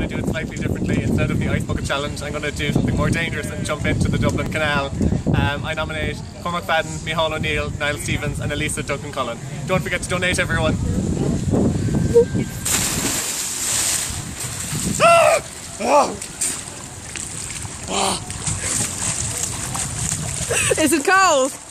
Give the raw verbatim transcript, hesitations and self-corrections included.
to do it slightly differently. Instead of the ice bucket challenge, I'm going to do something more dangerous and jump into the Dublin Canal. Um, I nominate Cormac Fadden, Micheál O'Neill, Niall Stevens and Elisa Duncan Cullen. Don't forget to donate, everyone. Is it cold?